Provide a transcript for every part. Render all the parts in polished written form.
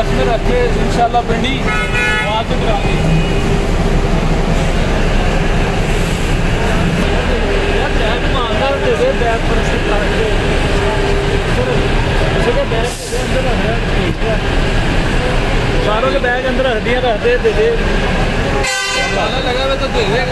बस में रख के इंशाल्लाह पिंडी वहाँ से करा सारों के बैग अंदर रख दिया, रख दे दे लगा हुआ तो दे दे।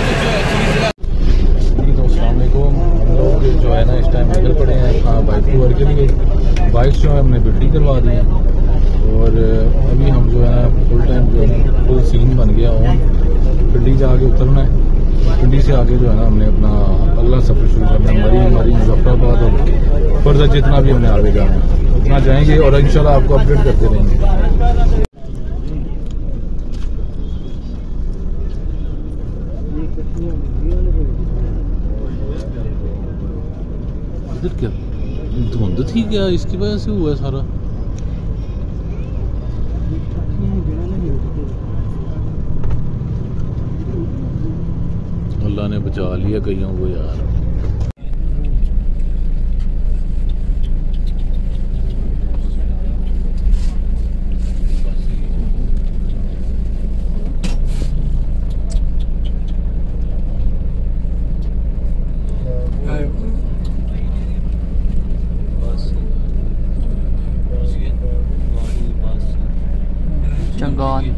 अस्सलाम वालेकुम। हम लोग जो है ना इस टाइम निकल पड़े हैं अपना बाइक टूर के लिए। बाइक जो है हमने बिल्डी करवा दी है और अभी हम जो है ना फुल टाइम जो है ना फुल सीन बन गया ऑन। बिल्डी से आगे उतरना है, बिल्डी से आगे जो है ना हमने अपना अगला सफ़र शुरू करना है। मरी मुजफ्फराबाद और फर्जा जितना भी हमने आगे जाना है उतना जाएंगे और इंशाल्लाह आपको अपडेट करते रहेंगे। इधर क्या धुंध थी क्या, इसकी वजह से हुआ है सारा? अल्लाह ने बचा लिया कईयों को यार। चंगान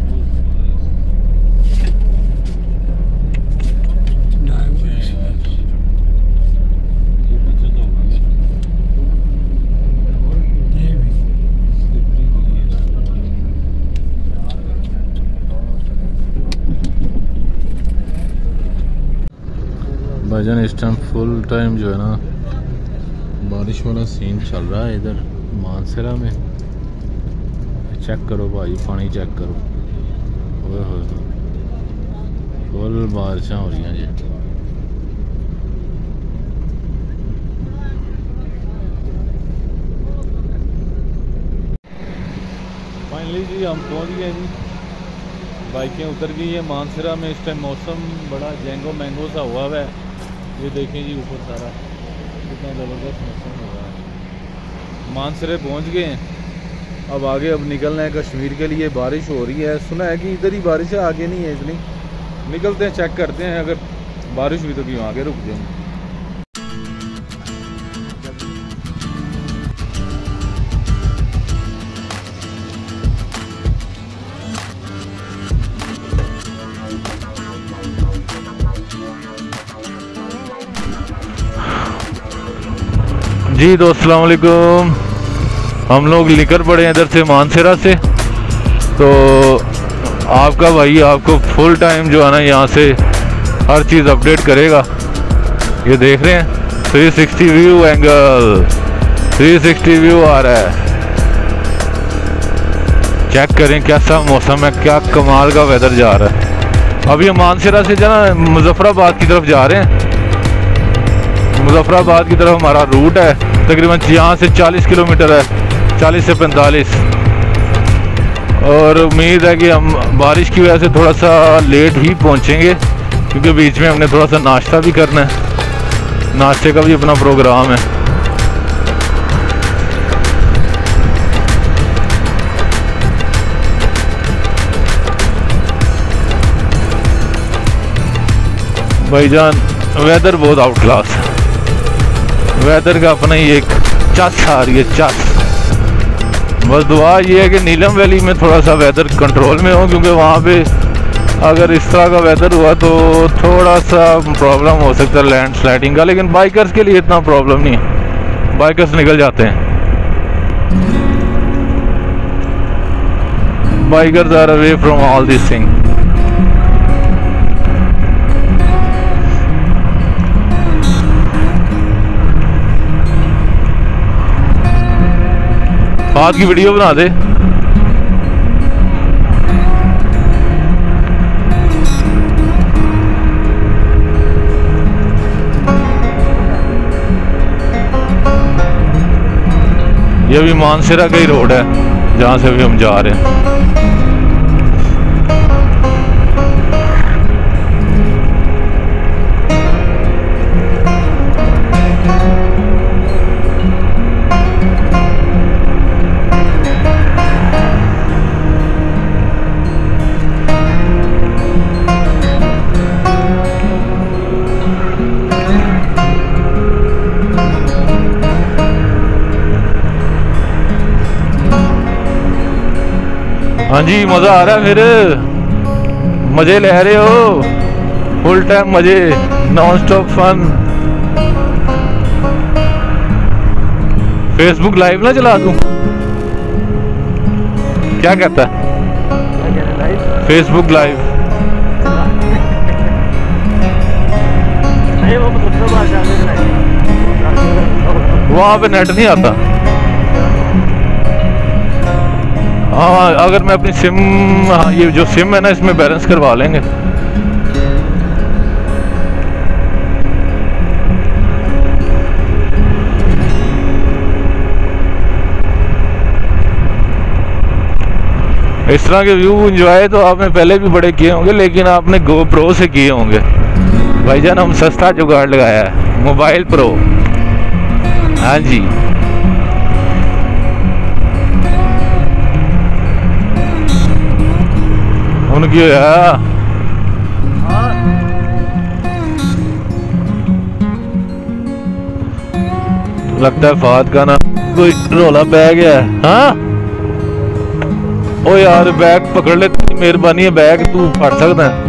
भाईजान इस टाइम फुल टाइम जो है ना बारिश वाला सीन चल रहा है इधर मानसरा में। चेक करो भाई, पानी चेक करो, ओए होए फुल बारिशां हो रही हैं जी। फाइनली जी हम पहुंच गए जी, बाइकें उतर गई हैं मानसरा में। इस टाइम मौसम बड़ा जेंगो मैंगो सा हुआ है, ये देखें जी ऊपर सारा कितना ज़बरदस्त मौसम हो रहा है। मानसरे पहुंच गए हैं, अब आगे अब निकलना है कश्मीर के लिए। बारिश हो रही है, सुना है कि इधर ही बारिश है, आगे नहीं है, इसलिए निकलते हैं, चेक करते हैं। अगर बारिश हुई तो क्यों आगे रुक जाएंगे। जी दोस्त अस्सलाम वालेकुम। हम लोग निकल पड़े हैं इधर से मानसरा से। तो आपका भाई आपको फुल टाइम जो है ना यहाँ से हर चीज़ अपडेट करेगा। ये देख रहे हैं 360 व्यू एंगल, 360 व्यू आ रहा है। चेक करें कैसा मौसम है, क्या कमाल का वेदर जा रहा है। अभी हम मानसरा से जो ना मुजफ्फराबाद की तरफ जा रहे हैं। मुजफ्फराबाद की तरफ हमारा रूट है, तकरीबन यहाँ से 40 किलोमीटर है, 40 से 45। और उम्मीद है कि हम बारिश की वजह से थोड़ा सा लेट ही पहुँचेंगे, क्योंकि बीच में हमने थोड़ा सा नाश्ता भी करना है, नाश्ते का भी अपना प्रोग्राम है। भाईजान वेदर बहुत आउट क्लास है, वेदर का अपना ही एक चस आ रही है, चस। बस दुआ ये है कि नीलम वैली में थोड़ा सा वेदर कंट्रोल में हो, क्योंकि वहाँ पे अगर इस तरह का वेदर हुआ तो थोड़ा सा प्रॉब्लम हो सकता है लैंड स्लाइडिंग का। लेकिन बाइकर्स के लिए इतना प्रॉब्लम नहीं है, बाइकर्स निकल जाते हैं। Bikers are away from all this thing. बाद की वीडियो बना दे। ये भी मानसरा का ही रोड है जहाँ से अभी हम जा रहे हैं। हाँ जी, मजा आ रहा है, फिर मजे ले रहे हो, फुल टाइम मजे, non stop fun. Facebook live ना चला दूं? क्या कहता है? फेसबुक लाइव वहाँ पे नेट नहीं आता। हाँ, अगर मैं अपनी सिम, हाँ ये जो सिम है ना, इसमें बैलेंस करवा लेंगे। इस तरह के व्यू एंजॉय तो आपने पहले भी बड़े किए होंगे, लेकिन आपने GoPro से किए होंगे। भाईजान हम सस्ता जुगाड़ लगाया है, मोबाइल प्रो। हाँ जी, उनकी है लगता है फाद का ना कोई रोला पै गया है। हाँ ओ यार, बैग पकड़ ले, मेहरबानी है, बैग तू फड़ सकता है,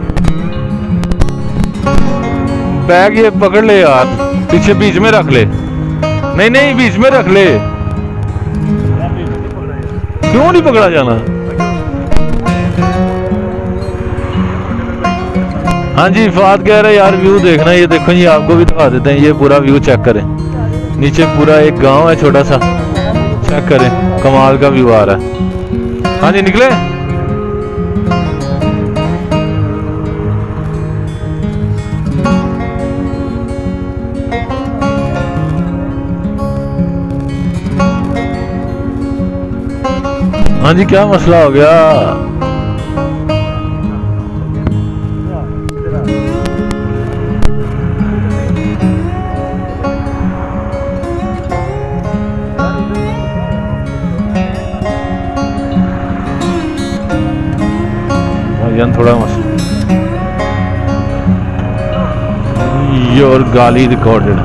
बैग ये पकड़ ले यार, पीछे बीच में रख ले। नहीं नहीं, बीच में रख ले। क्यों नहीं पकड़ा जाना? हाँ जी, फाद कह रहे यार व्यू देखना, ये देखो जी, आपको भी दिखा देते हैं, ये पूरा व्यू चेक करें, नीचे पूरा एक गांव है छोटा सा, चेक करें, कमाल का व्यू आ रहा है। हाँ जी, निकले। हाँ जी, क्या मसला हो गया? थोड़ा मसला, योर गाली रिकॉर्डेड।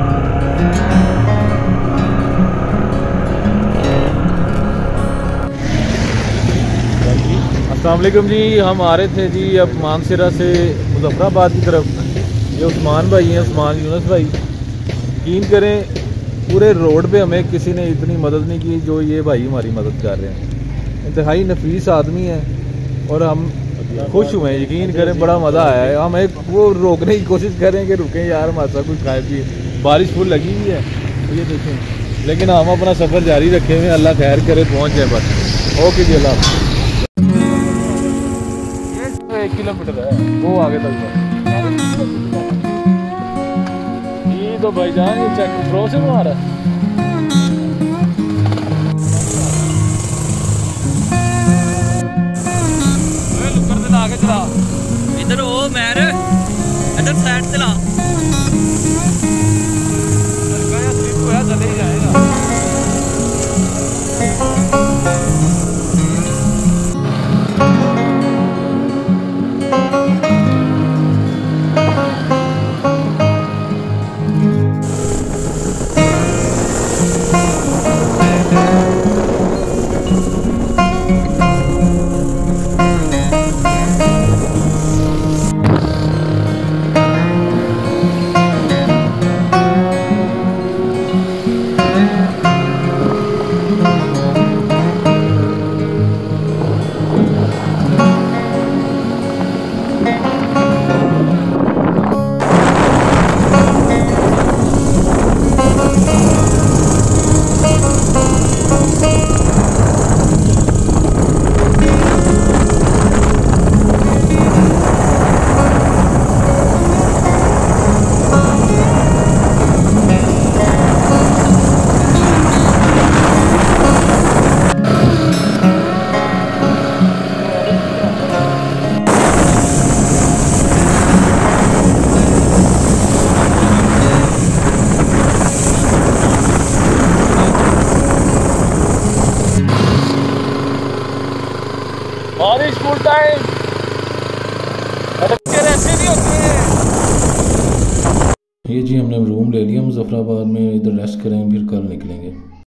अस्सलाम वालेकुम जी, हम आ रहे थे जी अब मानसरा से मुजफ्फराबाद की तरफ। ये उस्मान भाई हैं, उस्मान यूनुस भाई। यकीन करें, पूरे रोड पे हमें किसी ने इतनी मदद नहीं की जो ये भाई हमारी मदद कर रहे हैं। इंतहाई नफीस आदमी है और हम खुश हुए, यकीन करें, बड़ा मज़ा आया है। हम एक वो रोकने की कोशिश करें कि रुकें यार, हमारे साथ कुछ खाए पिए। बारिश फुल लगी हुई है, तो ये देखें, लेकिन हम अपना सफ़र जारी रखे हुए, अल्लाह खैर करे पहुँच जाए बस। ओके जी, अल्लाह। 1 किलोमीटर है वो आगे तक। ये तो भाईजान ये चेक प्रो से मार रहा है। आगे चला, इधर हो मैर, इधर साइड चला, चले ही जाएगा। बारिश फुल टाइम ऐसे भी होते हैं। ये जी हमने रूम ले लिया मुजफ्फराबाद में, इधर रेस्ट करेंगे, फिर कल निकलेंगे।